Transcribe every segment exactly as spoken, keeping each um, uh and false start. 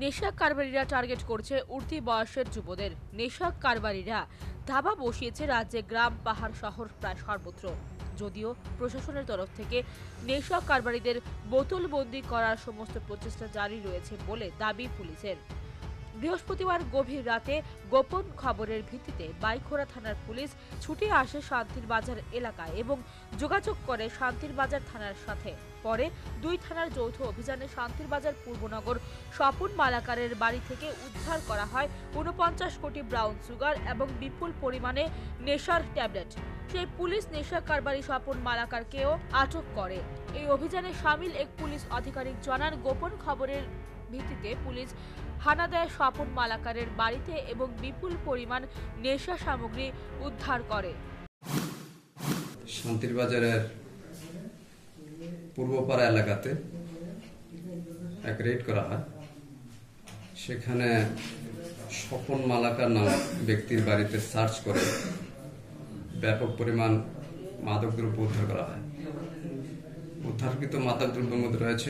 নেশা কারবারিরা টার্গেট করছে উঠতি বয়সের যুবদের। নেশা কারবারিরা ধাবা বসিয়েছে রাজ্যে গ্রাম, পাহাড়, শহর প্রায় সর্বত্র। যদিও প্রশাসনের তরফ থেকে নেশা কারবারিদের বোতলবন্দি করার সমস্ত প্রচেষ্টা জারি রয়েছে বলে দাবি পুলিশের। বৃহস্পতিবার গভীর রাতে গোপন খবরের ভিত্তিতে বাইখোরা থানার পুলিশ ছুটে আসে শান্তির বাজার এলাকায় এবং যোগাযোগ করে শান্তির বাজার থানার সাথে। পরে দুই থানার যৌথ অভিযানে শান্তির বাজার পূর্বনগর স্বপন মালাকারের বাড়ি থেকে উদ্ধার করা হয় ঊনপঞ্চাশ কোটি ব্রাউন সুগার এবং বিপুল পরিমাণে নেশার ট্যাবলেট। সেই পুলিশ নেশা কারবারি স্বপন মালাকারকেও আটক করে। এই অভিযানে সামিল এক পুলিশ আধিকারিক জানান, গোপন খবরের ভিত্তিতে পুলিশ হানা দেয় স্বপন মালাকারের বাড়িতে এবং বিপুল পরিমাণ নেশা সামগ্রী উদ্ধার করে। শান্তির বাজারের পূর্বপাড়া এলাকাতে এক রেড করা হয়। সেখানে স্বপন মালাকার নামক ব্যক্তির বাড়িতে সার্চ করে ব্যাপক পরিমাণ মাদকদ্রব্য উদ্ধার করা হয়। উদ্ধারকৃত মাদকদ্রব্যের মধ্যে রয়েছে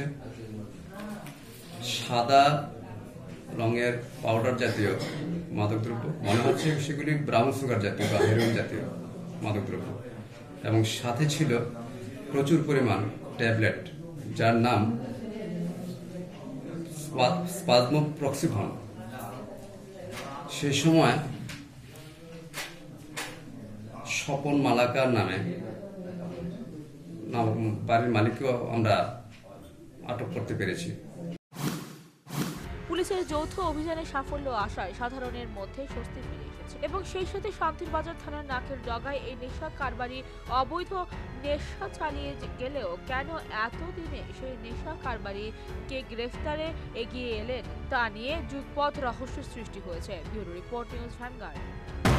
সাদা রঙের পাউডার জাতীয় মাদকদ্রব্য, মনে হচ্ছে সেগুলি ব্রাউন সুগার জাতীয় বা হেরোইন জাতীয় মাদকদ্রব্য, এবং সাথে ছিল প্রচুর পরিমাণ ট্যাবলেট যার নাম স্পাজমোপ্রক্সিভন। সেই সময় স্বপন মালাকার নামে বাড়ির মালিককেও আমরা আটক করতে পেরেছি। পুলিশের যৌথ অভিযানে সাফল্য আসায় সাধারণের মধ্যে স্বস্তি ফিরে এসেছে এবং সেই সাথে শান্তির বাজার থানার নাকের ডগায় এই নেশা কারবারি অবৈধ নেশা চালিয়ে গেলেও কেন এতদিনে সেই নেশা কারবারিকে গ্রেফতারে এগিয়ে এলেন তা নিয়ে যুগপৎ রহস্যের সৃষ্টি হয়েছে। Bureau report, news vanguard.